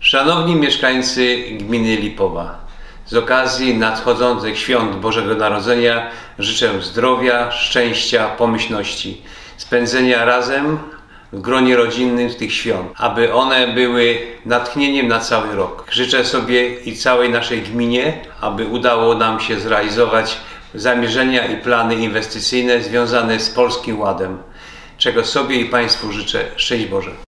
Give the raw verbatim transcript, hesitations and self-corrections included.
Szanowni mieszkańcy gminy Lipowa, z okazji nadchodzących świąt Bożego Narodzenia życzę zdrowia, szczęścia, pomyślności, spędzenia razem w gronie rodzinnym tych świąt, aby one były natchnieniem na cały rok. Życzę sobie i całej naszej gminie, aby udało nam się zrealizować zamierzenia i plany inwestycyjne związane z Polskim Ładem, czego sobie i Państwu życzę. Szczęść Boże!